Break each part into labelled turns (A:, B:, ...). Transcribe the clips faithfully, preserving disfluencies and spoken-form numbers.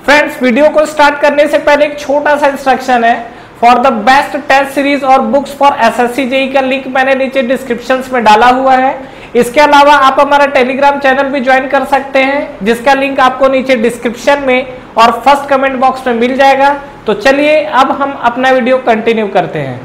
A: Friends, video को start करने से पहले एक छोटा सा इंस्ट्रक्शन है। For the best test series और बुक्स फॉर एसएससी जेईई का लिंक मैंने नीचे डिस्क्रिप्शन में डाला हुआ है। इसके अलावा आप हमारा टेलीग्राम चैनल भी ज्वाइन कर सकते हैं, जिसका लिंक आपको नीचे डिस्क्रिप्शन में और फर्स्ट कमेंट बॉक्स में मिल जाएगा। तो चलिए अब हम अपना वीडियो कंटिन्यू करते हैं।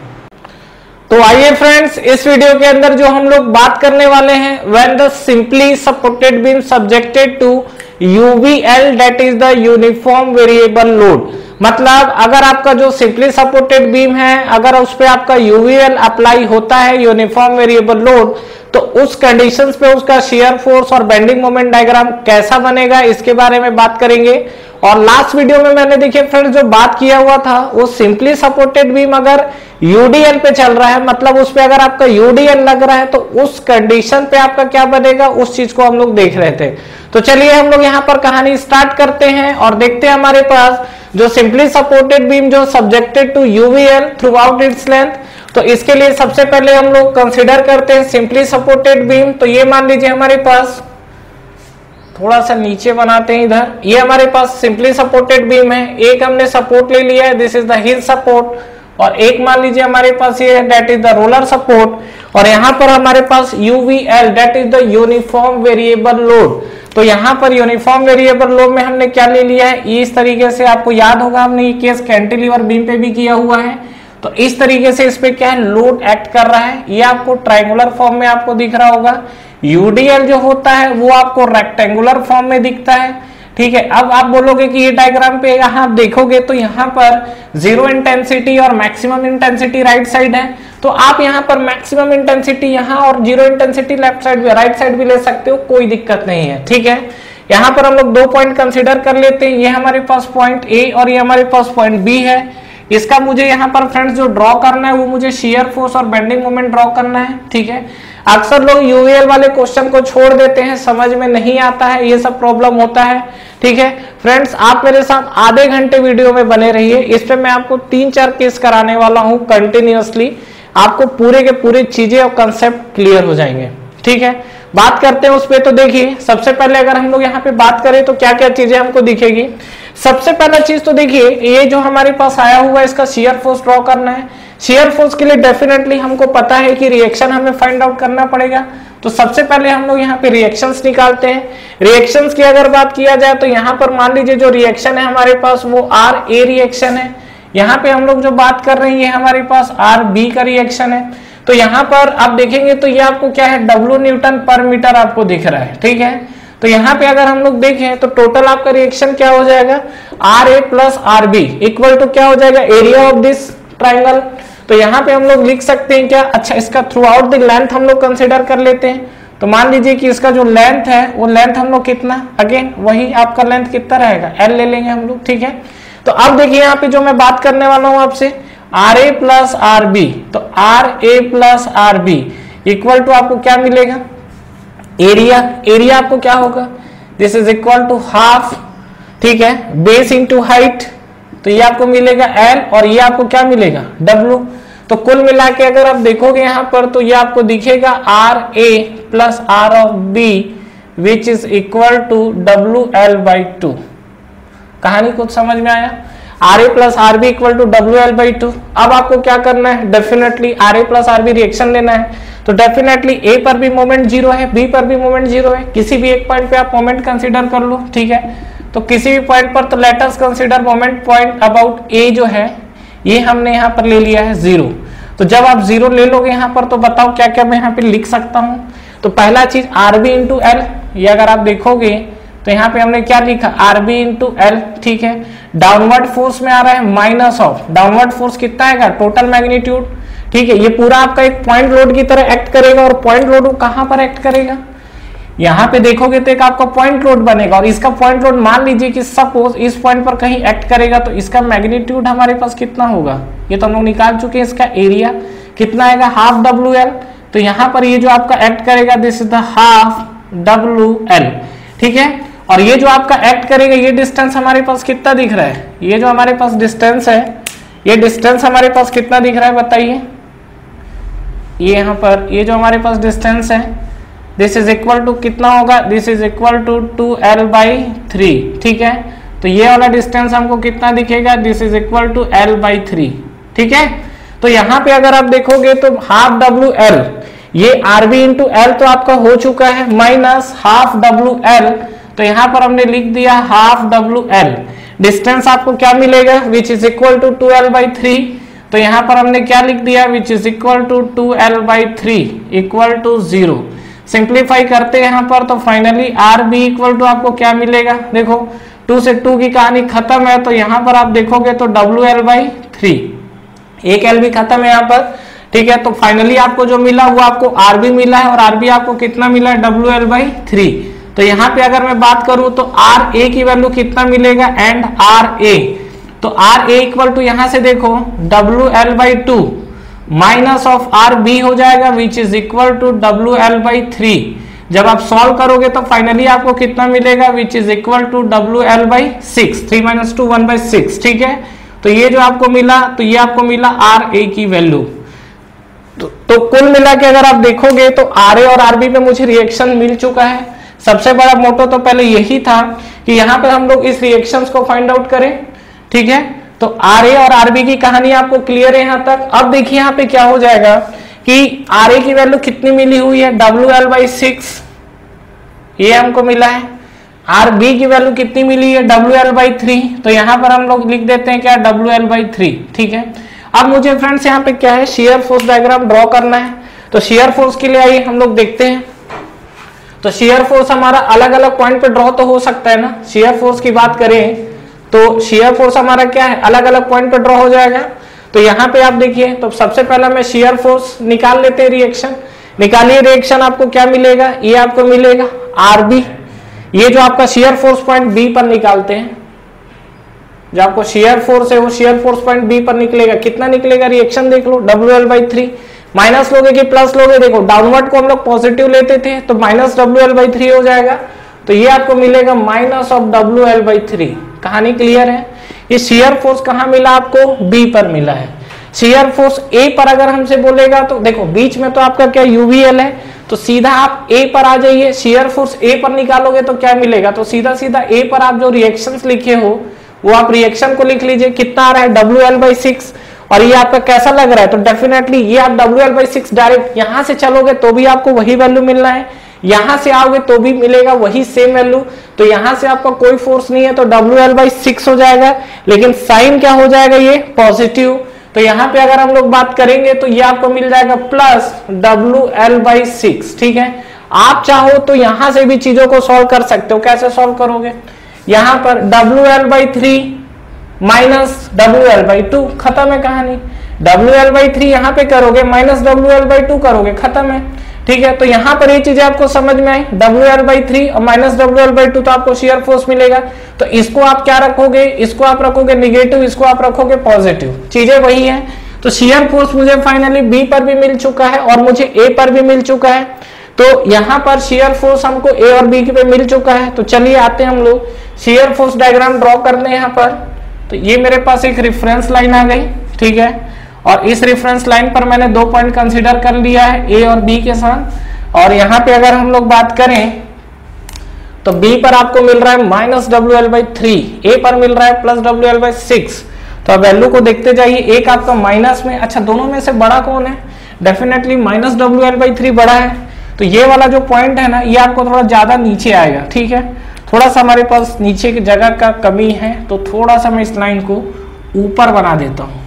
A: तो आइए फ्रेंड्स, इस वीडियो के अंदर जो हम लोग बात करने वाले हैं, when the simply supported beam subjected to UVL that is the uniform variable load. मतलब अगर आपका जो सिंपली सपोर्टेड बीम है, अगर उस पर आपका यूवीएल अप्लाई होता है, यूनिफॉर्म वेरिएबल लोड, तो उस कंडीशंस पे उसका शियर फोर्स और बेंडिंग मोमेंट डायग्राम कैसा बनेगा, इसके बारे में बात करेंगे। और लास्ट वीडियो में मैंने देखिए फ्रेंड्स जो बात किया हुआ था, वो सिंपली सपोर्टेड बीम अगर यूडीएल पे चल रहा है, मतलब उस पे अगर आपका यूडीएल लग रहा है, तो उस कंडीशन पे आपका क्या बनेगा, उस चीज को हम लोग देख रहे थे। तो चलिए हम लोग यहाँ पर कहानी स्टार्ट करते हैं और देखते हैं हमारे पास जो सिंपली सपोर्टेड बीम जो subjected to UVL throughout its length. तो इसके लिए सबसे पहले हम लोग कंसिडर करते हैं सिंपली सपोर्टेड बीम। तो ये मान लीजिए हमारे पास, थोड़ा सा नीचे बनाते हैं इधर, ये हमारे पास सिंपली सपोर्टेड बीम है। एक हमने सपोर्ट ले लिया है, this is the hill support, और एक मान लीजिए हमारे पास ये है that is the roller support, और यहाँ पर हमारे पास UVL that is the uniform variable load. तो यहाँ पर यूनिफॉर्म वेरिएबल लोड में हमने क्या ले लिया है, इस तरीके से आपको याद होगा हमने ये केस कैंटिलीवर बीम पे भी किया हुआ है। तो इस तरीके से इस पे क्या है, लोड एक्ट कर रहा है। ये आपको ट्रायंगुलर फॉर्म में आपको दिख रहा होगा। यूडीएल जो होता है वो आपको रेक्टेंगुलर फॉर्म में दिखता है। ठीक है, अब आप बोलोगे कि ये डायग्राम पे यहाँ आप देखोगे तो यहाँ पर जीरो इंटेंसिटी और मैक्सिमम इंटेंसिटी राइट साइड है। तो आप यहाँ पर मैक्सिमम इंटेंसिटी यहाँ और जीरो इंटेंसिटी लेफ्ट साइड भी, राइट साइड भी ले सकते हो, कोई दिक्कत नहीं है। ठीक है, यहाँ पर हम लोग दो पॉइंट कंसिडर कर लेते हैं। ये हमारे पास पॉइंट ए और ये हमारे पास पॉइंट बी है। इसका मुझे यहाँ पर फ्रेंड्स जो ड्रॉ करना है वो मुझे शियर फोर्स और बेंडिंग मोमेंट ड्रॉ करना है। ठीक है, अक्सर लोग यूवीएल वाले क्वेश्चन को छोड़ देते हैं, समझ में नहीं आता है, ये सब प्रॉब्लम होता है। ठीक है फ्रेंड्स, आप मेरे साथ आधे घंटे वीडियो में बने रहिए। इस पे मैं आपको तीन चार केस कराने वाला हूँ कंटिन्यूअसली, आपको पूरे के पूरे चीजें और कंसेप्ट क्लियर हो जाएंगे। ठीक है, बात करते हैं उस पे। तो देखिए सबसे पहले अगर हम लोग यहाँ पे बात करें तो क्या क्या चीजें हमको दिखेगी। सबसे पहला चीज तो देखिए, ये जो हमारे पास आया हुआ है इसका शियर फोर्स ड्रॉ करना है। शियर फोर्स के लिए डेफिनेटली हमको पता है कि रिएक्शन हमें फाइंड आउट करना पड़ेगा। तो सबसे पहले हम लोग यहाँ पे रिएक्शंस निकालते हैं। रिएक्शंस की अगर बात किया जाए तो यहाँ पर मान लीजिए जो रिएक्शन है हमारे पास वो आर ए रिएक्शन है। यहाँ पे हम लोग जो बात कर रहे हैं ये हमारे पास आर बी का रिएक्शन है। तो यहाँ पर आप देखेंगे तो ये आपको क्या है, डब्ल्यू न्यूटन पर मीटर आपको दिख रहा है। ठीक है, तो यहाँ पे अगर हम लोग देखें तो टोटल आपका रिएक्शन क्या हो जाएगा, R A plus R B equal to क्या हो जाएगा, एरिया ऑफ दिस ट्राइंगल। तो यहाँ पे हम लोग लिख सकते हैं क्या, अच्छा इसका थ्रू आउट द लेंथ हम लोग कंसिडर कर लेते हैं। तो मान लीजिए कि इसका जो लेंथ है वो लेंथ हम लोग कितना, अगेन वही आपका लेंथ कितना रहेगा, एल ले लेंगे हम लोग। ठीक है, तो अब देखिए यहाँ पे जो मैं बात करने वाला हूँ आपसे, R A plus R B, तो R A plus R B equal to आपको क्या मिलेगा, एरिया। एरिया आपको क्या होगा, this is equal to half, ठीक है, बेस इंटू हाइट, तो ये आपको मिलेगा एल और ये आपको क्या मिलेगा, डब्ल्यू। तो कुल मिला के अगर आप देखोगे यहाँ पर तो ये आपको दिखेगा R A plus R of B which is equal to W L by two. कहानी कुछ समझ में आया, R A plus R B equal to W L by two. अब आपको क्या करना है, definitely R A plus R B reaction लेना है। तो डेफिनेटली ए पर भी मोमेंट जीरो है, बी पर भी मोमेंट जीरो है, किसी भी एक पॉइंट पे आप मोमेंट कंसीडर कर लो। ठीक है, तो किसी भी पॉइंट पर, तो let us consider moment point about A जो है ये हमने यहाँ पर ले लिया है जीरो। तो जब आप जीरो ले लोगे यहाँ पर तो बताओ क्या क्या मैं यहाँ पे लिख सकता हूँ। तो पहला चीज आर बी इंटू एल, ये अगर आप देखोगे तो यहाँ पे हमने क्या लिखा, आर बी इंटू एल। ठीक है, डाउनवर्ड फोर्स में आ रहा है माइनस ऑफ, डाउनवर्ड फोर्स कितना आएगा, टोटल मैग्नीट्यूड। ठीक है, ये पूरा आपका एक पॉइंट लोड की तरह एक्ट करेगा, और पॉइंट लोड कहां पर एक्ट करेगा, यहाँ पे देखोगे तो एक आपका पॉइंट लोड बनेगा, और इसका पॉइंट लोड मान लीजिए कि सपोज इस पॉइंट पर कहीं एक्ट करेगा, तो इसका मैग्नीट्यूड हमारे पास कितना होगा, ये तो हम लोग निकाल चुके हैं। इसका एरिया कितना आएगा, हाफ डब्ल्यू एल। तो यहाँ पर ये जो आपका एक्ट करेगा this is the half W L. ठीक है, और ये जो आपका एक्ट करेगा, ये डिस्टेंस हमारे पास कितना दिख रहा है, ये जो हमारे पास डिस्टेंस है, ये डिस्टेंस हमारे पास कितना दिख रहा है बताइए, ये यहाँ पर ये जो हमारे पास डिस्टेंस है दिस इज इक्वल टू कितना होगा, this is equal to two L by three. ठीक है, तो ये वाला डिस्टेंस हमको कितना दिखेगा, this is equal to L by three. ठीक है, तो यहाँ पे अगर आप देखोगे तो हाफ डब्ल्यू एल, ये आरबी इंटू एल तो आपका हो चुका है, माइनस हाफ डब्ल्यू एल, तो यहाँ पर हमने लिख दिया हाफ डब्ल्यू एल। डिस्टेंस आपको क्या मिलेगा, which is equal to two L by three, तो यहाँ पर हमने क्या लिख दिया, which is equal to two L by three equal to zero. Simplify करते हैं यहाँ पर, तो finally R B equal to आपको क्या मिलेगा, देखो टू से टू की कहानी खत्म है, तो यहाँ पर आप देखोगे तो डब्ल्यू एल बाई थ्री, एक एल भी खत्म है यहाँ पर। ठीक है, तो फाइनली आपको जो मिला वो आपको आर बी मिला है, और आर बी आपको कितना मिला है, डब्ल्यू एल बाई थ्री। तो यहाँ पे अगर मैं बात करूं तो आर ए की वैल्यू कितना मिलेगा, एंड आर ए, तो आर ए इक्वल टू यहां से देखो W L by two minus of R B हो जाएगा, which is equal to W L by three. जब आप सॉल्व करोगे तो फाइनली आपको कितना मिलेगा, which is equal to W L by six, three minus two one by six. ठीक है, तो ये जो आपको मिला, तो ये आपको मिला आर ए की वैल्यू। तो, तो कुल मिला के अगर आप देखोगे तो आर ए और आर बी पे मुझे रिएक्शन मिल चुका है। सबसे बड़ा मोटो तो पहले यही था कि यहाँ पे हम लोग इस रिएक्शंस को फाइंड आउट करें। ठीक है, तो आर ए और आर बी की कहानी आपको क्लियर है यहाँ तक। अब देखिए यहाँ पे क्या हो जाएगा कि आर ए की वैल्यू कितनी मिली हुई है, डब्ल्यू एल बाई सिक्स, ये हमको मिला है। आर बी की वैल्यू कितनी मिली है, डब्ल्यू एल बाई थ्री, तो यहाँ पर हम लोग लिख देते हैं क्या, डब्ल्यू एल बाई थ्री। ठीक है, अब मुझे फ्रेंड्स यहाँ पे क्या है, शेयर फोर्स डायग्राम ड्रॉ करना है। तो शेयर फोर्स के लिए आइए हम लोग देखते हैं। तो शेयर फोर्स हमारा अलग अलग पॉइंट पे ड्रॉ तो हो सकता है ना। शेयर फोर्स की बात करें तो शेयर फोर्स हमारा क्या है, अलग अलग पॉइंट पे ड्रॉ हो जाएगा। तो यहाँ पे आप देखिए, तो सबसे पहला मैं शेयर फोर्स निकाल लेते हैं, रिएक्शन निकालिए। रिएक्शन आपको क्या मिलेगा, ये आपको मिलेगा आर बी। ये जो आपका शेयर फोर्स पॉइंट बी पर निकालते हैं, जो आपको शेयर फोर्स है वो शेयर फोर्स पॉइंट बी पर निकलेगा, कितना निकलेगा, रिएक्शन देख लो, W L by three. Minus लोगे कि प्लस लोगे, देखो डाउनवर्ड को हम लोग पॉजिटिव लेते थे, तो minus W L by three हो जाएगा। तो ये आपको मिलेगा minus of W L by three. कहानी क्लियर है। ये शेयर फोर्स कहाँ मिला आपको, बी पर मिला है। शेयर फोर्स ए पर अगर हमसे बोलेगा तो देखो बीच में तो आपका क्या यूवीएल है, तो सीधा आप ए पर आ जाइए। शेयर फोर्स ए पर निकालोगे तो क्या मिलेगा, तो सीधा सीधा ए पर आप जो रिएक्शंस लिखे हो वो आप रिएक्शन को लिख लीजिए, कितना आ रहा है, डब्ल्यू एल बाई सिक्स। और ये आपका कैसा लग रहा है, तो डेफिनेटली ये आप W L by six direct यहां से चलोगे तो भी आपको वही वैल्यू मिलना है, यहां से आओगे तो भी मिलेगा वही सेम वैल्यू। तो यहां से आपका कोई फोर्स नहीं है तो डब्ल्यू एल बाई सिक्स हो जाएगा, लेकिन साइन क्या हो जाएगा, ये पॉजिटिव। तो यहाँ पे अगर हम लोग बात करेंगे तो ये आपको मिल जाएगा plus W L by six. ठीक है, आप चाहो तो यहां से भी चीजों को सॉल्व कर सकते हो। कैसे सॉल्व करोगे, यहाँ पर W L by three minus W L by two, खत्म है कहानी। डब्ल्यू एल बाई थ्री यहाँ पे करोगे, minus W L by two करोगे, खत्म है। ठीक है, तो यहाँ पर ये चीजें आपको समझ में आई, डब्ल्यू एल बाई थ्री और minus W L by two, तो आपको शेयर फोर्स मिलेगा। तो इसको आप क्या रखोगे, इसको आप रखोगे निगेटिव, इसको आप रखोगे पॉजिटिव, चीजें वही है। तो शेयर फोर्स मुझे फाइनली बी पर भी मिल चुका है और मुझे ए पर भी मिल चुका है। तो यहाँ पर शेयर फोर्स हमको ए और बी पे मिल चुका है। तो चलिए आते हैं हम लोग शेयर फोर्स डायग्राम ड्रॉ करने यहाँ पर। तो ये मेरे पास एक रेफरेंस लाइन आ गई। ठीक है, और इस रेफरेंस लाइन पर मैंने दो पॉइंट कंसीडर कर लिया है, ए और बी के साथ। और यहाँ पे अगर हम लोग बात करें तो बी पर आपको मिल रहा है minus W L by three, A पर मिल रहा है plus W L by six. तो अब वैल्यू को देखते जाइए, एक आपका माइनस में, अच्छा दोनों में से बड़ा कौन है, definitely minus W L by three बड़ा है। तो ये वाला जो पॉइंट है ना, ये आपको थोड़ा ज्यादा नीचे आएगा। ठीक है, थोड़ा सा हमारे पास नीचे की जगह का कमी है, तो थोड़ा सा मैं इस लाइन को ऊपर बना देता हूं।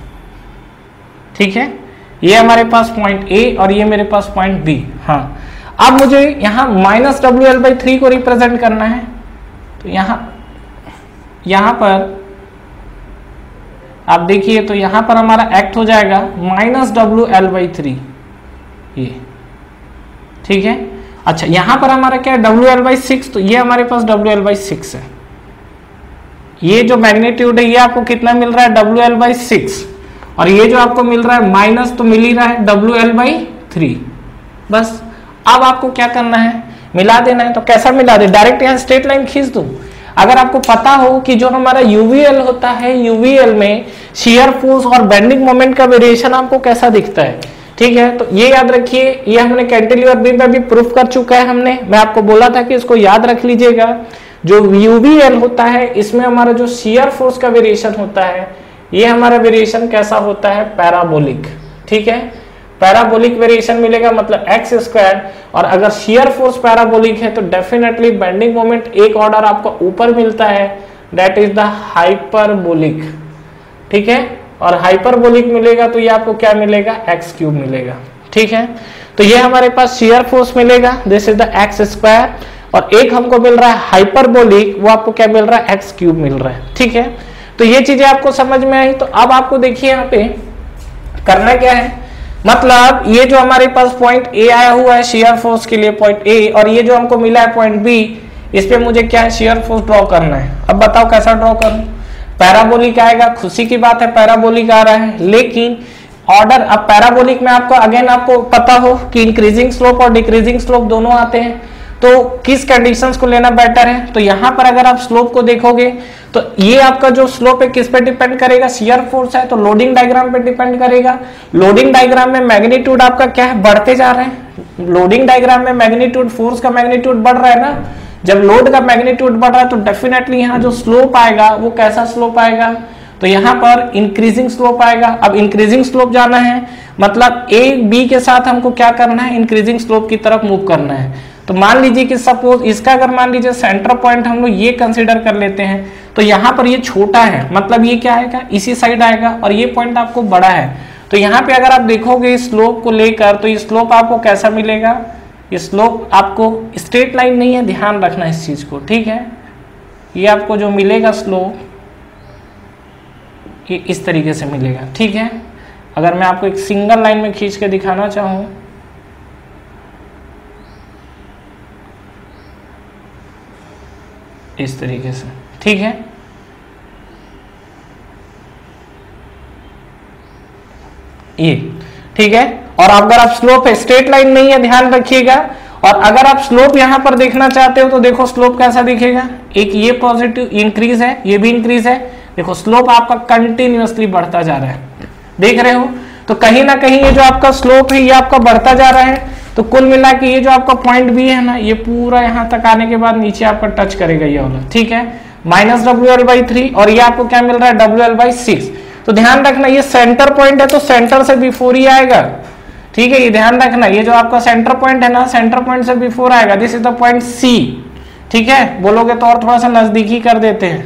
A: ठीक है, ये हमारे पास पॉइंट ए और ये मेरे पास पॉइंट बी। हाँ, अब मुझे यहाँ minus W L by three को रिप्रेजेंट करना है। तो यहाँ यहाँ पर आप देखिए, तो यहाँ पर हमारा एक्ट हो जाएगा minus W L by three, ये ठीक है। अच्छा, यहां पर हमारा क्या है, डब्ल्यू एल बाई सिक्स, तो ये हमारे पास डब्ल्यू एल बाई सिक्स है। ये जो मैग्नीट्यूड है ये आपको कितना मिल रहा है, डब्ल्यू एल बाई सिक्स। और ये जो आपको मिल रहा है माइनस, तो मिल ही रहा है डब्ल्यू एल बाई थ्री। बस अब आपको क्या करना है, मिला देना है। तो कैसा मिला दे, डायरेक्ट यहाँ स्ट्रेट लाइन खींच दूं। अगर आपको पता हो कि जो हमारा यूवीएल होता है, यूवीएल में शियर फोर्स और बेंडिंग मोमेंट का वेरिएशन आपको कैसा दिखता है। ठीक है, तो ये याद रखिए, ये हमने कैंटिलीवर बीम में भी प्रूफ कर चुका है हमने। मैं आपको बोला था कि इसको याद रख लीजिएगा। जो यूवीएल होता है इसमें हमारा जो शियर फोर्स का वेरिएशन होता है ये हमारा वेरिएशन कैसा होता है, पैराबोलिक। ठीक है, पैराबोलिक वेरिएशन मिलेगा, मतलब एक्स स्क्वायर। और अगर शियर फोर्स पैराबोलिक है तो डेफिनेटली बेंडिंग मोमेंट एक ऑर्डर आपको ऊपर मिलता है, दैट इज द हाइपरबोलिक। ठीक है, और हाइपरबोलिक मिलेगा तो ये आपको क्या मिलेगा, एक्स क्यूब मिलेगा। ठीक है, तो ये हमारे पास शियर फोर्स मिलेगा, this is the X square, और एक हमको मिल रहा है हाइपरबोलिक, वो आपको क्या मिल रहा है, एक्स क्यूब मिल रहा है। ठीक है, तो ये चीजें आपको समझ में आई। तो अब आपको देखिए यहाँ पे करना क्या है, मतलब ये जो हमारे पास पॉइंट ए आया हुआ है शियर फोर्स के लिए, पॉइंट ए, और ये जो हमको मिला है पॉइंट बी, इस पे मुझे क्या है, शियर फोर्स ड्रॉ करना है। अब बताओ कैसा ड्रॉ करूं, पैराबोलिक आएगा, खुशी की बात है पैराबोलिक आ रहा है, लेकिन ऑर्डर, अब पैराबोलिक में आपको अगेन आपको पता हो कि इंक्रीजिंग स्लोप और डिक्रीजिंग स्लोप दोनों आते हैं, तो किस कंडीशंस को लेना बेटर है। तो यहाँ पर अगर आप स्लोप को देखोगे तो ये आपका जो स्लोप है किस पे डिपेंड करेगा, शियर फोर्स है तो लोडिंग डायग्राम पे डिपेंड करेगा। लोडिंग डायग्राम में मैग्नीट्यूड आपका क्या है, बढ़ते जा रहे हैं। लोडिंग डायग्राम में मैग्नीट्यूड, फोर्स का मैग्नीट्यूड बढ़ रहा है ना, जब लोड का मैग्नीट्यूड बढ़ रहा है तो डेफिनेटली यहाँ जो स्लोप आएगा वो कैसा स्लोप आएगा, तो यहाँ पर इंक्रीजिंग स्लोप आएगा। अब इंक्रीजिंग स्लोप जाना है, मतलब ए बी के साथ हमको क्या करना है, इंक्रीजिंग स्लोप की तरफ मूव करना है। तो मान लीजिए कि सपोज इसका अगर मान लीजिए सेंटर पॉइंट हम लोग ये कंसीडर कर लेते हैं, तो यहाँ पर ये छोटा है, मतलब ये क्या आएगा, इसी साइड आएगा, और ये पॉइंट आपको बड़ा है। तो यहाँ पे अगर आप देखोगे स्लोप को लेकर, तो ये स्लोप आपको कैसा मिलेगा, ये स्लोप आपको स्ट्रेट लाइन नहीं है, ध्यान रखना इस चीज को। ठीक है, ये आपको जो मिलेगा स्लोप ये इस तरीके से मिलेगा। ठीक है, अगर मैं आपको एक सिंगल लाइन में खींच के दिखाना चाहूं, इस तरीके से। ठीक है, ये ठीक है, और अगर आप स्लोप है, स्ट्रेट लाइन नहीं है, ध्यान रखिएगा। और अगर आप स्लोप यहां पर देखना चाहते हो तो देखो स्लोप कैसा दिखेगा, एक ये पॉजिटिव इंक्रीज है, ये भी इंक्रीज है, देखो स्लोप आपका कंटिन्यूअसली बढ़ता जा रहा है, देख रहे हो। तो कहीं ना कहीं ये जो आपका स्लोप है ये आपका बढ़ता जा रहा है। तो कुल मिला के ये जो आपका पॉइंट बी है ना, ये पूरा यहां तक आने के बाद नीचे आपका टच करेगा ये वाला। ठीक है, minus W L by three, और ये आपको क्या मिल रहा है, डब्ल्यू एल बाई सिक्स। तो ध्यान रखना ये सेंटर पॉइंट है तो सेंटर से बिफोर ही आएगा। ठीक है, ये ध्यान रखना, ये जो आपका सेंटर पॉइंट है ना, सेंटर पॉइंट से बिफोर आएगा, this is the point C. ठीक है, बोलोगे तो और थोड़ा सा नजदीकी कर देते हैं,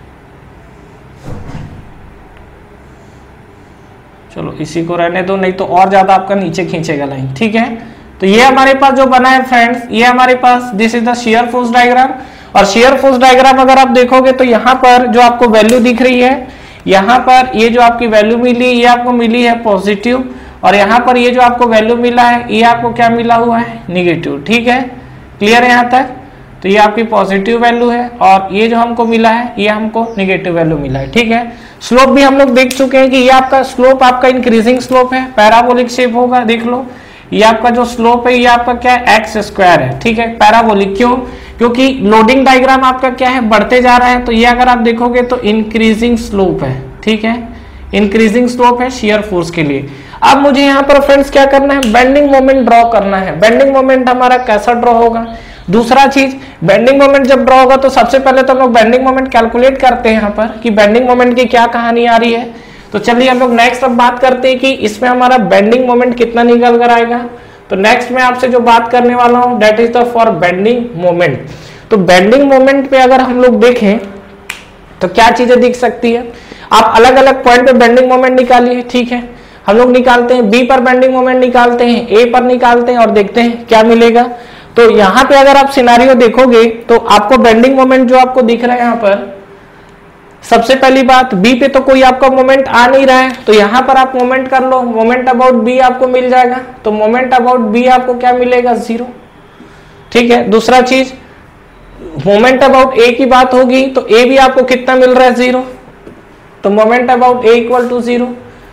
A: चलो इसी को रहने दो, नहीं तो और ज्यादा आपका नीचे खींचेगा लाइन। ठीक है, तो ये हमारे पास जो बना है फ्रेंड्स, ये हमारे पास this is the shear force diagram. और शियर फोर्स डायग्राम अगर आप देखोगे तो यहाँ पर जो आपको वैल्यू दिख रही है, यहाँ पर ये जो आपकी वैल्यू मिली ये आपको मिली है पॉजिटिव, और यहाँ पर ये जो आपको वैल्यू मिला है ये आपको क्या मिला हुआ है, निगेटिव। ठीक है, क्लियर है यहाँ तक। तो ये आपकी पॉजिटिव वैल्यू है और ये जो हमको मिला है ये हमको निगेटिव वैल्यू मिला है। ठीक है, स्लोप भी हम लोग देख चुके हैं कि ये आपका स्लोप आपका इंक्रीजिंग स्लोप है, पैराबोलिक शेप होगा। देख लो ये आपका जो स्लोप है ये आपका क्या है, एक्स स्क्वायर है। ठीक है, पैराबोलिक क्यों, क्योंकि लोडिंग डायग्राम आपका क्या है, बढ़ते जा रहा है। तो ये अगर आप देखोगे तो इंक्रीजिंग स्लोप है। ठीक है, इंक्रीजिंग स्लोप है शियर फोर्स के लिए। अब मुझे यहाँ पर फ्रेंड्स क्या करना है, बेंडिंग मोमेंट ड्रॉ करना है। बेंडिंग मोमेंट हमारा कैसा ड्रॉ होगा, दूसरा चीज बेंडिंग मोमेंट जब ड्रॉ होगा तो सबसे पहले तो हम लोग बेंडिंग मोमेंट कैलकुलेट करते हैं यहाँ पर कि बेंडिंग मोमेंट की क्या कहानी आ रही है। तो चलिए हम लोग नेक्स्ट अब बात करते हैं कि इसमें हमारा बेंडिंग मोमेंट कितना निकल कर आएगा। तो नेक्स्ट मैं आपसे जो बात करने वाला हूं that is the for bending moment. तो बेंडिंग मोमेंट पे अगर हम लोग देखें तो क्या चीजें दिख सकती है, आप अलग अलग पॉइंट पे बेंडिंग मोमेंट निकालिए। ठीक है, हम लोग निकालते हैं बी पर बेंडिंग मोमेंट निकालते हैं, ए पर निकालते हैं और देखते हैं क्या मिलेगा। तो यहाँ पे अगर आप सिनारियो देखोगे तो आपको बेंडिंग मोमेंट जो आपको दिख रहा है यहाँ पर, सबसे पहली बात बी पे तो कोई आपका मोमेंट आ नहीं रहा है, तो यहाँ पर आप मोमेंट कर लो, मोमेंट अबाउट बी आपको मिल जाएगा। तो मोमेंट अबाउट बी आपको क्या मिलेगा, जीरो। ठीक है, दूसरा चीज मोमेंट अबाउट ए की बात होगी तो ए भी आपको कितना मिल रहा है, जीरो। तो moment about A equal to zero.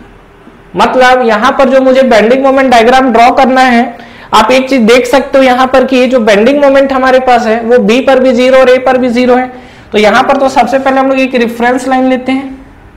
A: मतलब यहाँ पर जो मुझे बेंडिंग मोमेंट डायग्राम ड्रॉ करना है, आप एक चीज देख सकते हो यहाँ पर कि ये जो बेंडिंग मोमेंट हमारे पास है वो बी पर भी जीरो और ए पर भी जीरो है। तो यहाँ पर तो सबसे पहले हम लोग एक रेफरेंस लाइन लेते हैं,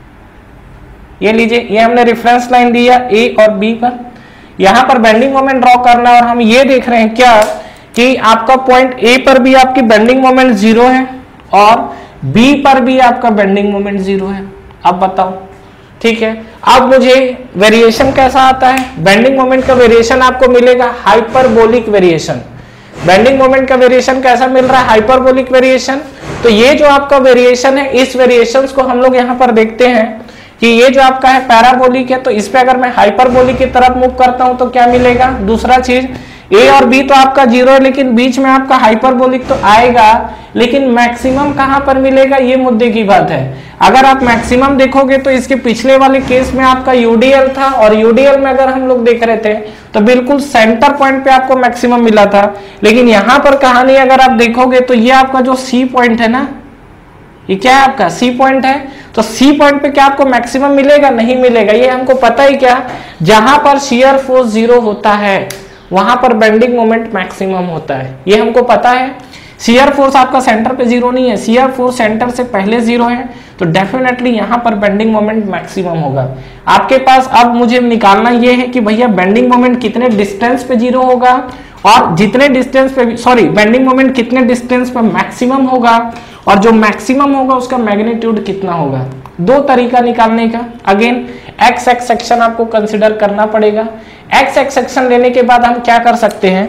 A: ये लीजिए, ये हमने रेफरेंस लाइन दिया ए और बी पर। यहाँ पर बेंडिंग मोमेंट ड्रॉ करना है और हम ये देख रहे हैं क्या कि आपका पॉइंट ए पर भी आपकी बेंडिंग मोमेंट जीरो है। और बी पर भी आपका बेंडिंग मोमेंट जीरो है। अब बताओ, ठीक है। अब मुझे वेरिएशन कैसा आता है, बेंडिंग मोमेंट का वेरिएशन आपको मिलेगा हाइपरबोलिक वेरिएशन। बेंडिंग मोमेंट का वेरिएशन कैसा मिल रहा है, हाइपरबोलिक वेरिएशन। तो ये जो आपका वेरिएशन है, इस वेरिएशन को हम लोग यहाँ पर देखते हैं कि ये जो आपका है पैराबोलिक है, तो इस पे अगर मैं हाइपरबोलिक की तरफ मूव करता हूं तो क्या मिलेगा, दूसरा चीज ए और बी तो आपका जीरो है, लेकिन बीच में आपका हाइपरबोलिक तो आएगा, लेकिन मैक्सिमम कहां पर मिलेगा, ये मुद्दे की बात है। अगर आप मैक्सिमम देखोगे तो इसके पिछले वाले केस में आपका यूडीएल था, और यूडीएल में अगर हम लोग देख रहे थे तो बिल्कुल सेंटर पॉइंट पे आपको मैक्सिमम मिला था। लेकिन यहां पर कहानी अगर आप देखोगे तो ये आपका जो सी पॉइंट है ना, ये क्या है आपका सी पॉइंट है, तो सी पॉइंट पे क्या आपको मैक्सिमम मिलेगा, नहीं मिलेगा। ये हमको पता ही क्या, जहां पर शियर फोर्स जीरो होता है वहां पर बेंडिंग मोमेंट मैक्सिमम होता है, ये हमको पता है। शियर फोर्स आपका सेंटर पे जीरो नहीं है, शियर फोर्स सेंटर से पहले जीरो है, तो डेफिनेटली यहां पर बेंडिंग मोमेंट मैक्सिमम होगा। आपके पास अब मुझे निकालना ये है कि भैया बेंडिंग मोमेंट कितने डिस्टेंस पे जीरो होगा, और जितने डिस्टेंस पे, सॉरी बेंडिंग मोमेंट कितने डिस्टेंस पे मैक्सिमम होगा, और जो मैक्सिमम होगा उसका मैग्नीट्यूड कितना होगा। दो तरीका निकालने का, अगेन एक्स एक्स सेक्शन आपको कंसिडर करना पड़ेगा। एक्स एक्स सेक्शन लेने के बाद हम क्या कर सकते हैं,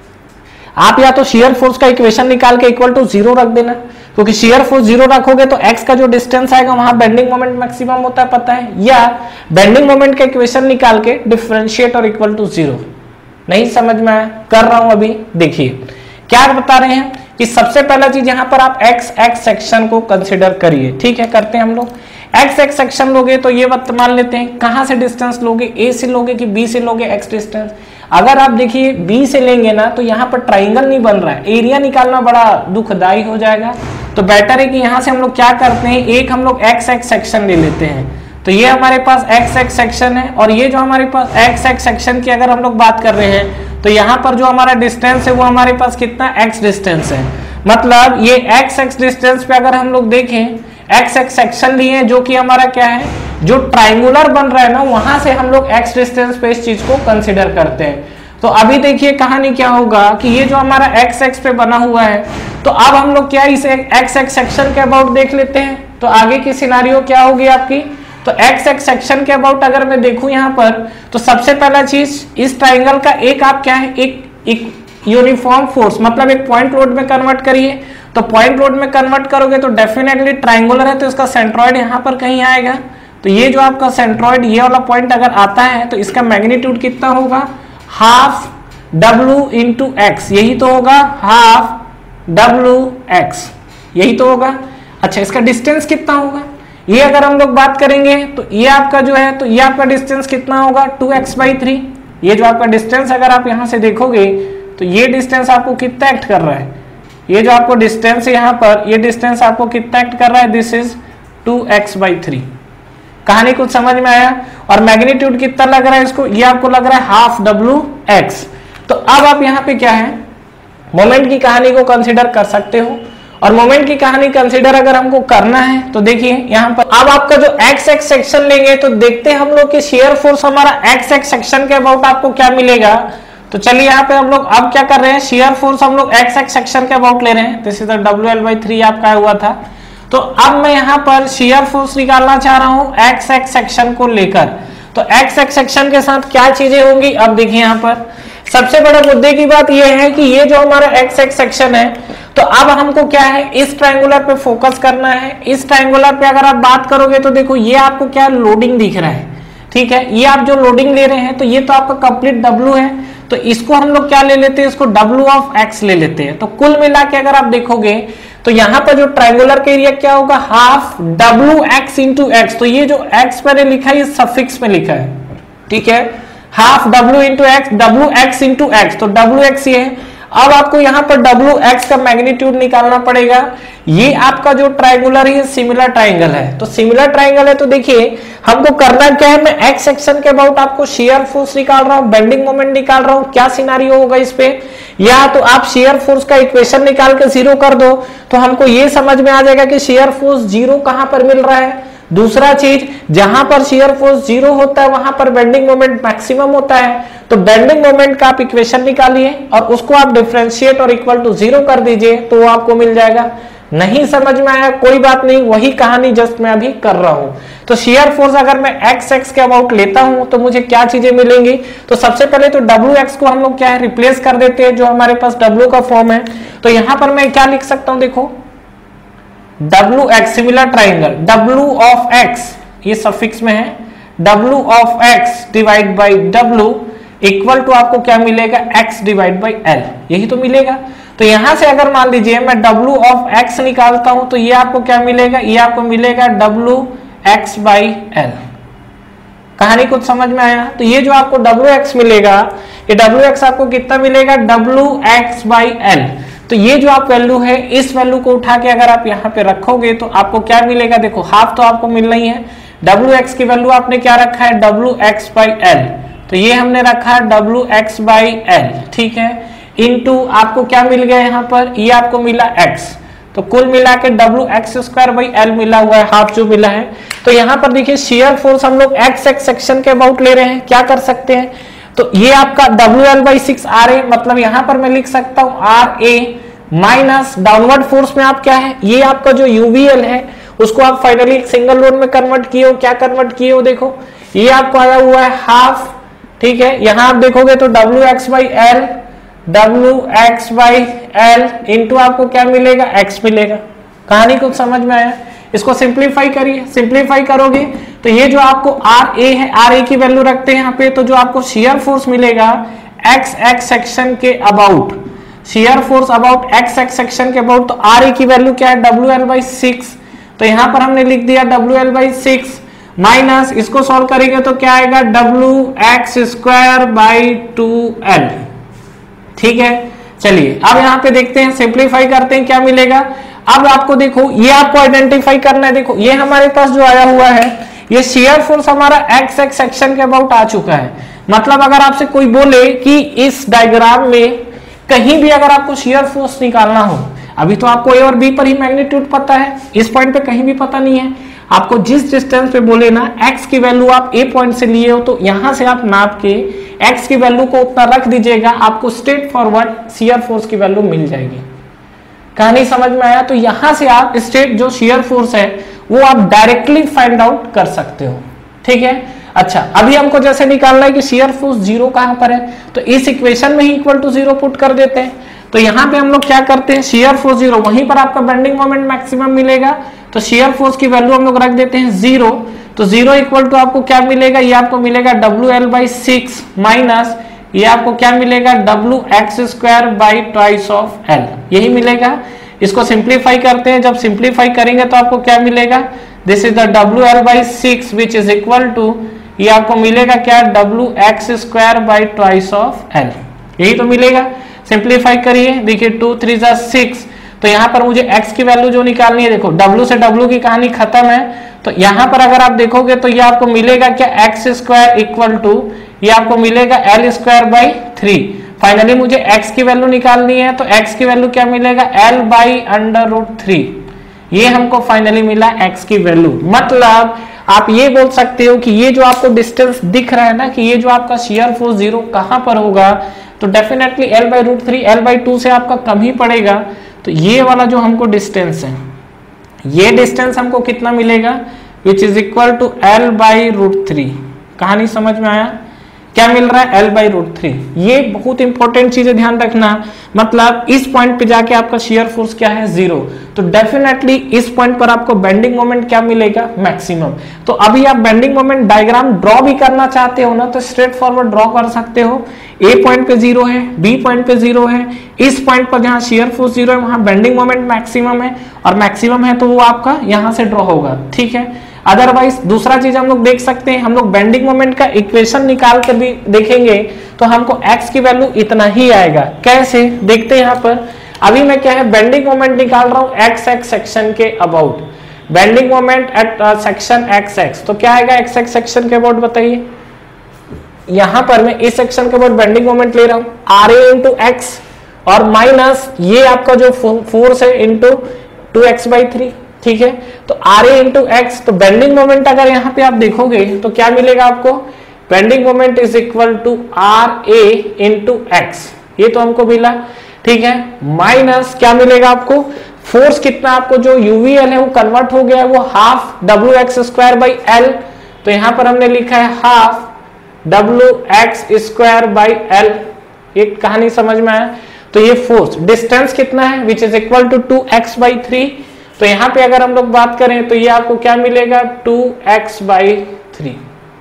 A: आप या तो शियर फोर्स का इक्वेशन निकाल के इक्वल टू जीरो रख देना, क्योंकि शियर फोर्स जीरो रखोगे तो एक्स का जो डिस्टेंस आएगा वहां बेंडिंग मोमेंट मैक्सिमम होता है, पता है। या बेंडिंग मोमेंट का इक्वेशन निकाल के डिफरेंशिएट और इक्वल टू जीरो। नहीं समझ में आया, कर रहा हूं अभी, देखिए क्या बता रहे हैं कि सबसे पहला चीज यहां पर आप एक्स एक्स सेक्शन को कंसिडर करिए, ठीक है। करते हैं हम लोग एक्स एक्स सेक्शन लोगे तो ये बात मान लेते हैं, कहां से डिस्टेंस लोगे, ए से लोगे कि बी से लोगे एक्स डिस्टेंस। अगर आप देखिए बी से लेंगे ना तो यहाँ पर ट्राइंगल नहीं बन रहा है, एरिया निकालना बड़ा दुखदाई हो जाएगा। तो बेटर है कि यहाँ से हम लोग क्या करते हैं, एक हम लोग एक्स एक्स सेक्शन ले लेते हैं। तो ये हमारे पास एक्स एक्स सेक्शन है, और ये जो हमारे पास एक्स एक्स सेक्शन की अगर हम लोग बात कर रहे हैं तो यहाँ पर जो हमारा डिस्टेंस है वो हमारे पास कितना एक्स डिस्टेंस है। मतलब ये एक्स एक्स डिस्टेंस पे अगर हम लोग देखें, एक्स एक्स सेक्शन लिए जो कि हमारा क्या है, जो ट्राइंगुलर बन रहा है ना, वहां से हम लोग एक्स डिस्टेंस पे इस चीज को कंसिडर करते हैं। तो अभी देखिए कहानी क्या होगा कि ये जो हमारा एक्स एक्स पे बना हुआ है, तो अब हम लोग क्या इस एक्स एक्स सेक्शन के अबाउट देख लेते हैं। तो आगे की सिनारियो क्या होगी आपकी, तो एक्स एक्स सेक्शन के अबाउट अगर मैं देखूं यहाँ पर, तो सबसे पहला चीज इस ट्राइंगल का एक आप क्या है, एक, एक यूनिफॉर्म फोर्स, मतलब एक पॉइंट लोड में कन्वर्ट करिए। तो पॉइंट लोड में कन्वर्ट करोगे तो डेफिनेटली ट्राइंगुलर है तो इसका सेंट्रॉइड यहाँ पर कहीं आएगा। तो ये जो आपका सेंट्रॉइड ये वाला पॉइंट अगर आता है तो इसका मैग्नीट्यूड कितना होगा, हाफ डब्ल्यू इंटू एक्स, यही तो होगा, हाफ डब्ल्यू एक्स, यही तो होगा। अच्छा, इसका डिस्टेंस कितना होगा, ये अगर हम लोग बात करेंगे तो ये आपका जो है, तो ये आपका डिस्टेंस कितना होगा, टू एक्स बाई थ्री। ये जो आपका डिस्टेंस अगर आप यहां से देखोगे तो ये डिस्टेंस आपको कितना एक्ट कर रहा है, ये जो आपको डिस्टेंस है यहाँ पर, ये डिस्टेंस आपको कितना एक्ट कर रहा है, this is two X by three. कहानी कुछ समझ में आया। और मैग्नीट्यूड कितना लग रहा है इसको, ये आपको लग रहा है हाफ डब्ल्यू एक्स। तो अब आप यहाँ पे क्या है, मोमेंट की कहानी को कंसिडर कर सकते हो। और मोमेंट की कहानी कंसिडर अगर हमको करना है तो देखिए यहाँ पर अब आपका जो एक्स एक्स सेक्शन लेंगे तो देखते हैं हम लोग कि शेयर फोर्स हमारा एक्स एक्स सेक्शन के अबाउट आपको क्या मिलेगा। तो चलिए यहाँ पे हम लोग अब क्या कर रहे हैं, शेयर फोर्स हम लोग एक्स एक्स सेक्शन के अबाउट ले रहे हैं। This is the W L by three आपका हुआ था। तो अब मैं यहाँ पर शेयर फोर्स निकालना चाह रहा हूँ एक्स एक्स सेक्शन को लेकर। तो एक्स एक्स सेक्शन के साथ क्या चीजें होंगी, अब देखिए यहाँ पर सबसे बड़ा मुद्दे की बात यह है कि ये जो हमारा एक्स एक्स सेक्शन है, तो अब हमको क्या है, इस ट्रायंगुलर पे फोकस करना है। इस ट्रायंगुलर पे अगर आप बात करोगे तो देखो ये आपको क्या लोडिंग दिख रहा है, ठीक है। ये आप जो लोडिंग ले रहे हैं तो ये तो आपका कंप्लीट डब्ल्यू है, तो इसको हम लोग क्या ले लेते हैं, इसको डब्ल्यू ऑफ एक्स ले लेते हैं। तो कुल मिला के अगर आप देखोगे तो यहाँ पर जो ट्रायंगुलर का एरिया क्या होगा, half W X into X. तो ये जो एक्स मैंने लिखा है ये सफिक्स में लिखा है, ठीक है, half W into x, W X into X. तो डब्ल्यू एक्स ये है। अब आपको यहाँ पर डब्ल्यू एक्स का मैग्नीट्यूड निकालना पड़ेगा। ये आपका जो ट्रायंगुलर है सिमिलर ट्रायंगल है, तो सिमिलर ट्रायंगल है तो देखिए हमको करना क्या है, मैं एक्स सेक्शन के अबाउट आपको शेयर फोर्स निकाल रहा हूँ, बेंडिंग मोमेंट निकाल रहा हूँ। क्या सिनारियो होगा इस पे, या तो आप शेयर फोर्स का इक्वेशन निकाल के जीरो कर दो तो हमको ये समझ में आ जाएगा कि शेयर फोर्स जीरो कहां पर मिल रहा है। दूसरा चीज, जहां पर शेयर फोर्स जीरो होता है वहां पर बेंडिंग मोमेंट मैक्सिमम होता है। तो बेंडिंग मोमेंट का आप इक्वेशन निकालिए और उसको आप डिफरेंशिएट और इक्वल टू जीरो कर दीजिए तो वो आपको मिल जाएगा। नहीं समझ में आया कोई बात नहीं, वही कहानी जस्ट मैं अभी कर रहा हूं। तो शियर फोर्स अगर मैं एक्स एक्स के अबाउट लेता हूं तो मुझे क्या चीजें मिलेंगी, तो सबसे पहले तो डब्ल्यू एक्स को हम लोग क्या है रिप्लेस कर देते हैं, जो हमारे पास डब्ल्यू का फॉर्म है। तो यहां पर मैं क्या लिख सकता हूं, देखो W X similar triangle, W of X ये सफिक्स में है, W of X divide by W equal to आपको क्या मिलेगा, x डिवाइड बाई एल, यही तो मिलेगा। तो यहां से अगर मान लीजिए मैं w ऑफ x निकालता हूं तो ये आपको क्या मिलेगा, ये आपको मिलेगा w x बाई एल। कहानी कुछ समझ में आया। तो ये जो आपको w x मिलेगा, ये w x आपको कितना मिलेगा, w x बाई एल। तो ये जो आप वैल्यू है, इस वैल्यू को उठा के अगर आप यहाँ पे रखोगे तो आपको क्या मिलेगा, देखो हाफ तो आपको मिल रही है, w x की वैल्यू आपने क्या रखा है, w x बाई एल, तो ये हमने रखा है w x बाई एल, ठीक है, इनटू आपको क्या मिल गया यहाँ पर, ये आपको मिला x, तो कुल मिला के w x square by L मिला हुआ है, हाफ जो मिला है। तो यहाँ पर देखिए शियर फोर्स हम लोग x x सेक्शन के अबाउट ले रहे हैं, क्या कर सकते हैं, तो ये आपका W L by six R A, मतलब यहाँ पर मैं लिख सकता हूँ R A minus downward force में आप क्या है, ये आपका जो यूवीएल है उसको आप फाइनली सिंगल लोड में कन्वर्ट किए हो, क्या कन्वर्ट किए हो, देखो ये आपको आया हुआ है हाफ, ठीक है। यहां आप देखोगे तो W X by L, W X by L into आपको क्या मिलेगा, x मिलेगा। कहानी कुछ समझ में आया। इसको सिंप्लीफाई करिए, सिंप्लीफाई करोगे तो ये जो आपको आर ए है, आर ए की वैल्यू रखते हैं यहाँ पे, तो जो आपको शियर फोर्स मिलेगा एक्स एक्स सेक्शन के about, shear force about X x section के अबाउट, तो आर ए की वैल्यू क्या है, डब्ल्यू एल बाई सिक्स, तो यहां पर हमने लिख दिया W L by six minus, इसको सॉल्व करेंगे तो क्या आएगा, W x square by two L, ठीक है। चलिए अब यहाँ पे देखते हैं, सिंप्लीफाई करते हैं, क्या मिलेगा। अब आपको देखो ये आपको आइडेंटिफाई करना है, देखो ये हमारे पास जो आया हुआ है, ये शियर फोर्स हमारा एक्स एक्स सेक्शन के अबाउट आ चुका है। मतलब अगर आपसे कोई बोले कि इस डायग्राम में कहीं भी अगर आपको शियर फोर्स निकालना हो, अभी तो आपको ए और बी पर ही मैग्नीट्यूड पता है, इस पॉइंट पे कहीं भी पता नहीं है, आपको जिस डिस्टेंस पे बोले ना x की वैल्यू आप ए पॉइंट से लिए हो, तो यहां से आप नाप के x की वैल्यू को उतना रख दीजिएगा, आपको स्ट्रेट फॉरवर्ड शियर फोर्स की वैल्यू मिल जाएगी। कहानी समझ में आया। तो यहां से आप स्ट्रेट जो शियर फोर्स है वो आप डायरेक्टली फाइंड आउट कर सकते हो, ठीक है। अच्छा अभी हमको जैसे निकालना है कि शियर फोर्स जीरो कहां पर है, तो इस इक्वेशन में ही इक्वल टू जीरो पुट कर देते हैं। तो यहां पे हम लोग क्या करते हैं, शियर फोर्स जीरो, वहीं पर आपका बेंडिंग मोमेंट मैक्सिमम मिलेगा, तो शियर फोर्स की वैल्यू हम लोग रख देते हैं जीरो। तो जीरो इक्वल टू आपको क्या मिलेगा, ये आपको मिलेगा W L by six minus ये आपको क्या मिलेगा, W x square by twice of L, यही मिलेगा। इसको सिंप्लीफाई करते हैं, जब सिंप्लीफाई करेंगे तो आपको क्या मिलेगा, this is the W L by six which is equal to ये आपको मिलेगा क्या, W x square by twice of L, यही तो मिलेगा। सिंप्लीफाई करिए, देखिए टू थ्री जा सिक्स, तो यहाँ पर मुझे x की वैल्यू जो निकालनी है, देखो w से w की कहानी खत्म है, तो यहाँ पर अगर आप देखोगे तो ये आपको मिलेगा क्या, एक्स स्क्वायर इक्वल टू ये आपको मिलेगा L square by three. Finally मुझे x की वैल्यू निकालनी है, तो x की वैल्यू क्या मिलेगा, l by under root three, ये हमको फाइनली मिला x की वैल्यू। मतलब आप ये बोल सकते हो कि ये जो आपको डिस्टेंस दिख रहा है ना, कि ये जो आपका शियर फोर्स जीरो कहां पर होगा, तो definitely l by root three, L by two से आपका कम ही पड़ेगा। तो ये वाला जो हमको डिस्टेंस है, ये डिस्टेंस हमको कितना मिलेगा, which is equal to L by root three. कहानी समझ में आया, क्या मिल रहा है, एल बाई रूट थ्री। ये बहुत इंपॉर्टेंट चीजें ध्यान रखना, मतलब इस पॉइंट पे जाके आपका शियर फोर्स क्या है, जीरो, तो डेफिनेटली इस पॉइंट पर आपको बेंडिंग मोमेंट क्या मिलेगा, मैक्सिमम। तो अभी आप बेंडिंग मोमेंट डायग्राम ड्रॉ भी करना चाहते हो ना, तो स्ट्रेट फॉरवर्ड ड्रॉ कर सकते हो। ए पॉइंट पे जीरो है, बी पॉइंट पे जीरो है, इस पॉइंट पर जहां शियर फोर्स जीरो है वहां बेंडिंग मोमेंट मैक्सिमम है, और मैक्सिमम है तो वो आपका यहां से ड्रॉ होगा, ठीक है। अदरवाइज दूसरा चीज हम लोग देख सकते हैं, हम लोग बेंडिंग मोमेंट का इक्वेशन निकाल कर भी देखेंगे तो हमको x की वैल्यू इतना ही आएगा। कैसे देखते हैं यहाँ पर, अभी मैं क्या है बेंडिंग मोमेंट निकाल रहा हूँ एक्स एक्स सेक्शन के about, bending moment at section X X, तो क्या आएगा एक्स एक्स सेक्शन के अबाउट, बताइए। यहां पर मैं इस सेक्शन के अबाउट बेंडिंग मोमेंट ले रहा हूं, आर ए इंटू एक्स और माइनस ये आपका जो फोर्स है into two X by three, ठीक है। तो आर ए इंटू एक्स, तो बेंडिंग मोमेंट अगर यहाँ पे आप देखोगे तो क्या मिलेगा आपको, bending moment is equal to R A into X, ये तो हमको मिला, ठीक है। माइनस क्या मिलेगा आपको, फोर्स कितना आपको जो यूवीएल है वो कन्वर्ट हो गया है, वो half W x square by L, तो यहां पर हमने लिखा है half W x square by L. एक कहानी समझ में आया? तो ये फोर्स, डिस्टेंस कितना है which is equal to two X by three, तो यहां पे अगर हम लोग बात करें तो ये आपको क्या मिलेगा टू एक्स बाई थ्री।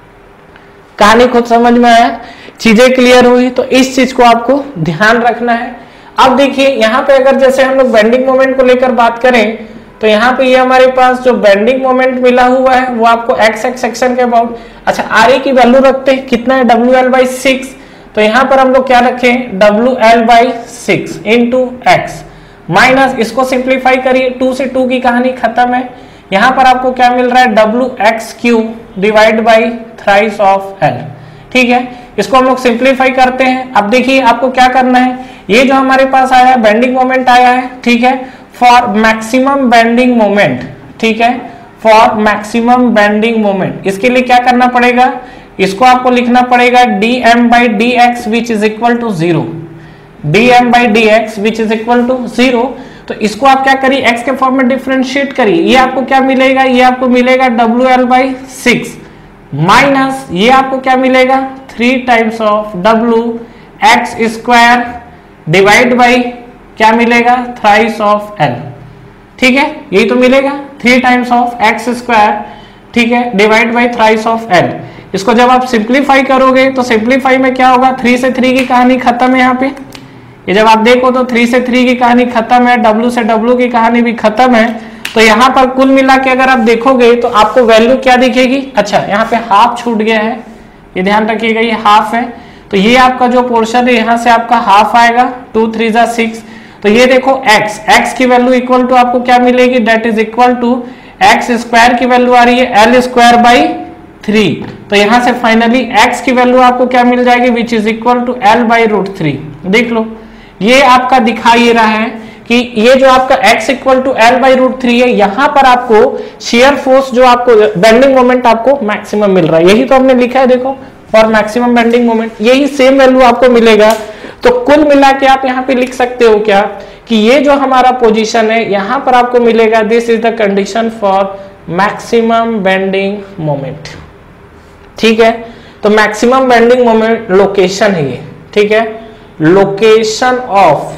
A: कहानी खुद समझ में आया, चीजें क्लियर हुई, तो इस चीज को आपको ध्यान रखना है। अब देखिए यहाँ पे अगर जैसे हम लोग बेंडिंग मोमेंट को लेकर बात करें तो यहाँ पे ये हमारे पास जो बेंडिंग मोमेंट मिला हुआ है वो आपको एक्स एक्स सेक्शन के अबाउट, अच्छा आर ए की वैल्यू रखते हैं कितना है डब्ल्यू एल बाई सिक्स, तो यहाँ पर हम लोग क्या रखें W L by six into x minus, इसको सिंप्लीफाई करिए, टू से टू की कहानी खत्म है। यहाँ पर आपको क्या मिल रहा है W x cube divide by thrice of L. ठीक है, इसको हम लोग सिंप्लीफाई करते हैं। अब देखिए आपको क्या करना है, ये जो हमारे पास आया है बेंडिंग मोमेंट आया है, ठीक है, फॉर मैक्सिमम बेंडिंग मोमेंट, ठीक है, फॉर मैक्सिमम बेंडिंग मोमेंट, इसके लिए क्या करना पड़ेगा, इसको आपको लिखना पड़ेगा d M by d x which is equal to zero, d M by d x which is equal to zero. तो इसको आप क्या करिए एक्स के फॉर्म में डिफरेंशिएट करिए, ये आपको क्या मिलेगा, ये आपको मिलेगा W L by six minus ये आपको क्या मिलेगा three times of W x square divide by क्या मिलेगा थ्राइस ऑफ एल। ठीक है, यही तो मिलेगा three times of x square, ठीक है, divide by thrice of L. इसको जब आप सिंप्लीफाई करोगे तो सिंप्लीफाई में क्या होगा, थ्री से थ्री की कहानी खत्म है यहाँ पे, ये जब आप देखो तो थ्री से थ्री की कहानी खत्म है, डब्ल्यू से डब्ल्यू की कहानी भी खत्म है। तो यहाँ पर कुल मिला के अगर आप देखोगे तो आपको वैल्यू क्या दिखेगी, अच्छा यहाँ पे हाफ छूट गया है, ये ध्यान रखिएगा ये हाफ है, तो ये आपका जो पोर्शन है यहाँ से आपका हाफ आएगा, टू थ्री जा सिक्स, तो ये देखो x x की वैल्यू इक्वल टू आपको क्या मिलेगी, that is equal to x square की वैल्यू आ रही है एल स्क्वायर बाई थ्री, तो यहाँ से फाइनली x की वैल्यू आपको क्या मिल जाएगी which is equal to L by root three. देख लो ये आपका दिखाई रहा है कि ये जो आपका x equal to L by root three है, यहाँ पर आपको शेयर फोर्स जो आपको बेंडिंग मोमेंट आपको मैक्सिमम मिल रहा है, यही तो हमने लिखा है देखो फॉर मैक्सिमम बेंडिंग मोमेंट, यही सेम वैल्यू आपको मिलेगा। तो कुल मिला के आप यहाँ पे लिख सकते हो क्या कि ये जो हमारा पोजीशन है यहाँ पर आपको मिलेगा this is the condition for maximum bending moment. ठीक है, तो मैक्सिमम बेंडिंग मोमेंट लोकेशन है ये, ठीक है, location of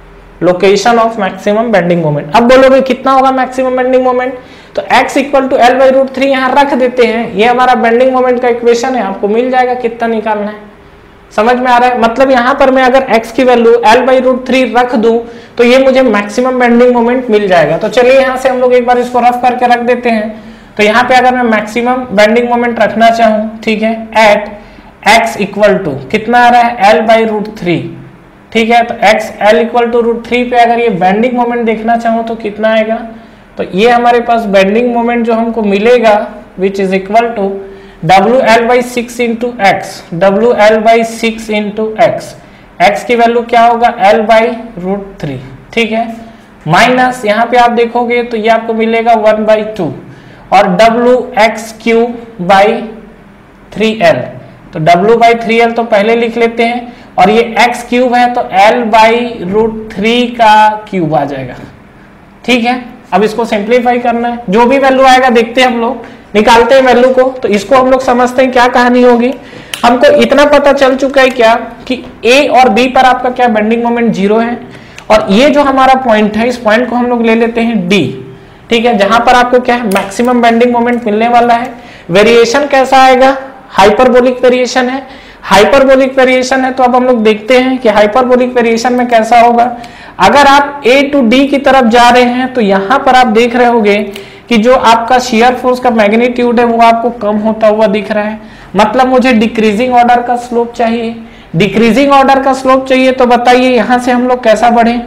A: location of maximum bending moment. अब बोलोगे कितना होगा मैक्सिमम बेंडिंग मोमेंट, तो x equal to L by root three यहाँ रख देते हैं, ये हमारा बेंडिंग मोमेंट का इक्वेशन है, आपको मिल जाएगा कितना निकालना है, समझ में आ रहा है। मतलब यहाँ पर मैं अगर x की value L by root three रख दूं तो ये मुझे मैक्सिमम बेंडिंग मोमेंट मिल जाएगा। तो चलिए यहाँ से हम लोग एक बार इसको रफ करके रख देते हैं। तो यहाँ पे अगर मैं मैक्सिमम बेंडिंग मोमेंट रखना चाहूँ, ठीक है, एट x इक्वल टू कितना आ रहा है एल बाई रूट थ्री, ठीक है, तो x l equal to root three पे अगर ये बेंडिंग मोमेंट देखना चाहूँ तो कितना आएगा, तो ये हमारे पास बेंडिंग मोमेंट जो हमको मिलेगा which is equal to W L by six into x, W L by six into x, x की वैल्यू क्या होगा एल बाई रूट थ्री, ठीक है, माइनस यहाँ पे आप देखोगे तो ये आपको मिलेगा वन बाई टू और W x cube by three L, तो डब्ल्यू बाई थ्री एल तो पहले लिख लेते हैं और ये x क्यूब है तो l बाई रूट थ्री का क्यूब आ जाएगा। ठीक है, अब इसको सिंप्लीफाई करना है, जो भी वैल्यू आएगा देखते हैं हम लोग, निकालते हैं वैल्यू को। तो इसको हम लोग समझते हैं क्या कहानी होगी। हमको इतना पता चल चुका है क्या कि a और b पर आपका क्या बेंडिंग मोमेंट जीरो है, और ये जो हमारा पॉइंट है इस पॉइंट को हम लोग ले लेते हैं d, ठीक है, जहां पर आपको क्या है मैक्सिमम बेंडिंग मोमेंट मिलने वाला है। वेरिएशन कैसा आएगा, हाइपरबोलिक वेरिएशन है, हाइपरबोलिक वेरिएशन है। तो अब हम लोग देखते हैं कि हाइपरबोलिक वेरिएशन में कैसा होगा। अगर आप a टू d की तरफ जा रहे हैं तो यहां पर आप देख रहे होंगे कि जो आपका शियर फोर्स का मैग्नीट्यूड है वो आपको कम होता हुआ दिख रहा है, मतलब मुझे डिक्रीजिंग ऑर्डर का स्लोप चाहिए। डिक्रीजिंग ऑर्डर का स्लोप चाहिए तो बताइए यहां से हम लोग कैसा बढ़े,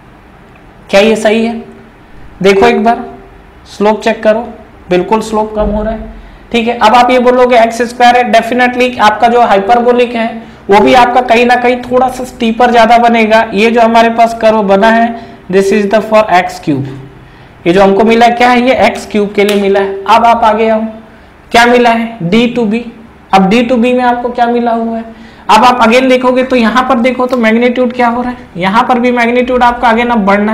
A: क्या ये सही है? देखो एक बार स्लोप चेक करो, बिल्कुल स्लोप कम हो रहा है। ठीक है, अब आप ये बोलोगे एक्स स्क्वायर है, डेफिनेटली आपका जो हाइपरबोलिक है वो भी आपका कहीं ना कहीं थोड़ा सा स्टीपर ज्यादा बनेगा। ये जो हमारे पास कर्व बना है this is the for x cube, ये जो हमको मिला क्या है ये एक्स क्यूब के लिए मिला है। अब आप आगे आओ, क्या मिला है डी टू बी। अब डी टू बी में आपको क्या मिला हुआ है, अब आप अगेन देखोगे तो यहाँ पर देखो तो मैग्नीट्यूड क्या हो रहा है, यहाँ पर भी मैग्नीट्यूड आपका आगे ना बढ़ना है,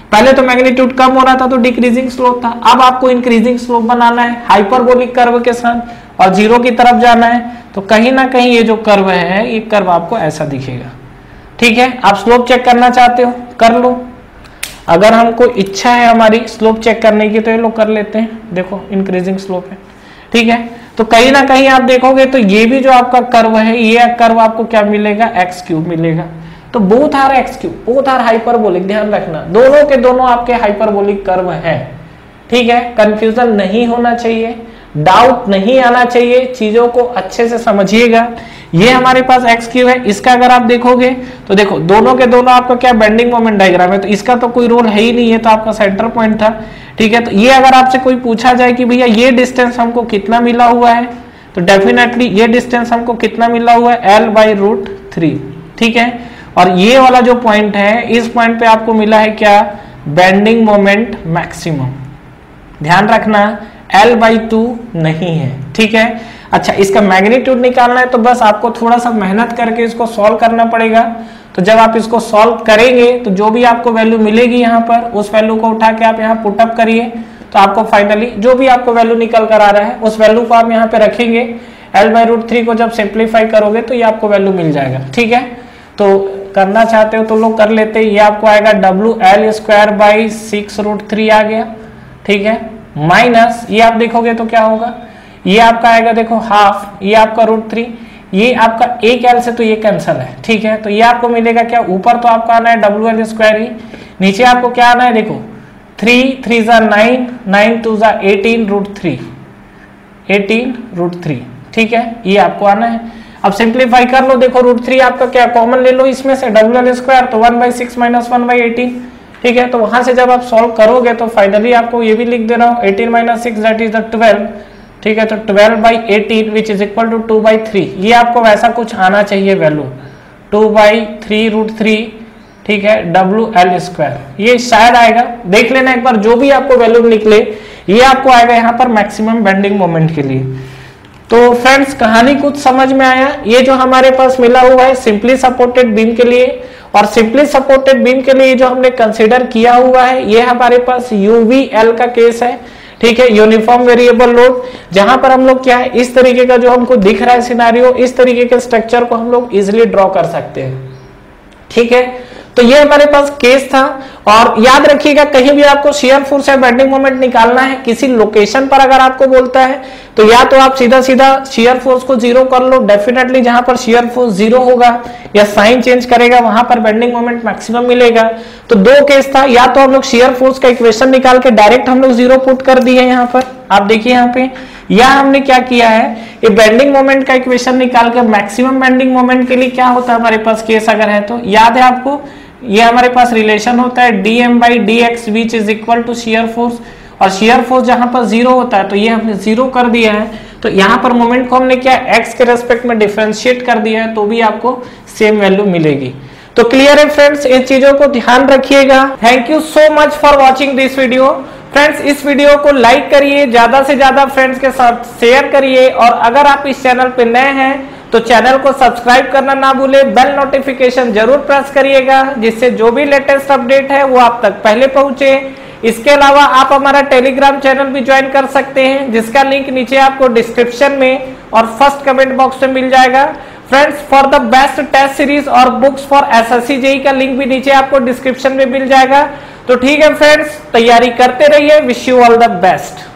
A: पहले तो मैग्नीट्यूड कम हो रहा था तो डिक्रीजिंग स्लोप था, अब आपको इंक्रीजिंग स्लोप बनाना है हाइपरबोलिक कर्व के साथ और जीरो की तरफ जाना है। तो कहीं ना कहीं ये जो कर्व है ये कर्व आपको ऐसा दिखेगा। ठीक है, आप स्लोप चेक करना चाहते हो कर लो, अगर हमको इच्छा है हमारी स्लोप चेक करने की तो ये लोग कर लेते हैं। देखो इंक्रीजिंग स्लोप है। ठीक है, तो कहीं ना कहीं आप देखोगे तो ये भी जो आपका कर्व है ये कर्व आपको क्या मिलेगा, एक्स क्यूब मिलेगा। तो both are x cube, both are hyperbolic, ध्यान रखना दोनों के दोनों आपके हाइपरबोलिक कर्व हैं। ठीक है, कंफ्यूजन नहीं होना चाहिए, डाउट नहीं आना चाहिए, चीजों को अच्छे से समझिएगा। ये हमारे पास एक्स क्यूब है, इसका अगर आप देखोगे तो देखो दोनों के दोनों आपका क्या बेंडिंग मोमेंट डायग्राम है, तो इसका तो कोई रोल है ही नहीं है, तो आपका सेंटर पॉइंट था। ठीक है, तो ये अगर आपसे कोई पूछा जाए कि भैया ये डिस्टेंस हमको कितना मिला हुआ है, तो डेफिनेटली ये डिस्टेंस हमको कितना मिला हुआ है, एल बाई रूट थ्री। ठीक है, और ये वाला जो पॉइंट है इस पॉइंट पे आपको मिला है क्या, बेंडिंग मोमेंट मैक्सिमम। ध्यान रखना एल बाई टू नहीं है। ठीक है, अच्छा इसका मैग्नीट्यूड निकालना है तो बस आपको थोड़ा सा मेहनत करके इसको सॉल्व करना पड़ेगा। तो जब आप इसको सॉल्व करेंगे तो जो भी आपको वैल्यू मिलेगी यहाँ पर उस वैल्यू को उठा के आप यहाँ पुटअप करिए, तो आपको फाइनली जो भी आपको वैल्यू निकल कर आ रहा है उस वैल्यू को आप यहाँ पे रखेंगे। एल बाई रूट थ्री को जब सिंप्लीफाई करोगे तो ये आपको वैल्यू मिल जाएगा। ठीक है, तो करना चाहते हो तो लोग कर लेते हैं। ये आपको आएगा W L square by six root three आ गया। ठीक है, माइनस ये आप देखोगे तो क्या होगा, ये आपका आएगा देखो हाफ, ये आपका रूट थ्री, ये आपका एक एल से तो ये कैंसल है। ठीक है, तो ये आपको मिलेगा क्या, ऊपर तो आपका आना है डब्ल्यू एल स्क्वायर ही, नीचे आपको क्या आना है देखो थ्री थ्री जा नाइन, नाइन टू जा eighteen root three, eighteen root three. ठीक है, ये आपको आना है। अब सिंप्लीफाई कर लो, देखो रूट थ्री आपका क्या कॉमन ले लो इसमें से, डब्ल्यू एल स्क्वायर तो one by six minus one by eighteen. ठीक है, तो वहां से जब आप सॉल्व करोगे तो फाइनली आपको ये भी लिख दे रहा हूँ eighteen minus six that is the twelve. ठीक है, तो twelve by eighteen which is equal to two by three, ये आपको वैसा कुछ आना चाहिए value, two by three root three. ठीक है, डब्ल्यू एल स्क्वायर ये शायद आएगा, देख लेना एक बार, जो भी आपको वैल्यू निकले ये आपको आएगा यहाँ पर मैक्सिमम बेंडिंग मोमेंट के लिए। तो फ्रेंड्स कहानी कुछ समझ में आया, ये जो हमारे पास मिला हुआ है सिंपली सपोर्टेड बीम के लिए, और सिंपली सपोर्टेड बीम के लिए जो हमने कंसीडर किया हुआ है ये हमारे पास यूवीएल का केस है। ठीक है, यूनिफॉर्म वेरिएबल लोड, जहां पर हम लोग क्या है इस तरीके का जो हमको दिख रहा है सिनारियो, इस तरीके के स्ट्रक्चर को हम लोग इजिली ड्रॉ कर सकते हैं। ठीक है, तो ये हमारे पास केस था। और याद रखिएगा कहीं भी आपको शियर फोर्स या बेंडिंग मोमेंट निकालना है किसी लोकेशन पर अगर आपको बोलता है तो या तो आप सीधा सीधा शियर फोर्स को जीरो कर लो, डेफिनेटली जहां पर शियर फोर्स जीरो होगा या साइन चेंज करेगा वहां पर बेंडिंग मोमेंट मैक्सिमम मिलेगा। तो दो केस था, या तो हम लोग शियर फोर्स का इक्वेशन निकाल के डायरेक्ट हम लोग जीरो पुट कर दिए यहाँ पर, आप देखिए यहाँ पे, या हमने क्या किया है ये बेंडिंग मोमेंट का इक्वेशन निकाल के मैक्सिमम बेंडिंग मोमेंट के लिए क्या होता है हमारे पास केस अगर है तो याद है आपको, ये हमारे पास रिलेशन होता है d M by d x which is equal to shear force, और शियर फोर्स जहां पर जीरो होता है तो ये हमने जीरो कर दिया है, तो यहाँ पर मोमेंट को हमने क्या एक्स के रेस्पेक्ट में डिफरेंशिएट कर दिया है तो भी आपको सेम वैल्यू मिलेगी। तो क्लियर है फ्रेंड्स, इन चीजों को ध्यान रखिएगा। Thank you so much for watching this video. Friends इस वीडियो को लाइक करिए, ज्यादा से ज्यादा फ्रेंड्स के साथ शेयर करिए, और अगर आप इस चैनल पे नए हैं तो चैनल को सब्सक्राइब करना ना भूले, बेल नोटिफिकेशन जरूर प्रेस करिएगा जिससे जो भी लेटेस्ट अपडेट है वो आप तक पहले पहुंचे। इसके अलावा आप हमारा टेलीग्राम चैनल भी ज्वाइन कर सकते हैं जिसका लिंक नीचे आपको डिस्क्रिप्शन में और फर्स्ट कमेंट बॉक्स में मिल जाएगा। Friends for the best test series और बुक्स फॉर एसएससी जेईई का लिंक भी नीचे आपको डिस्क्रिप्शन में मिल जाएगा। तो ठीक है फ्रेंड्स, तैयारी करते रहिए, wish you all the best.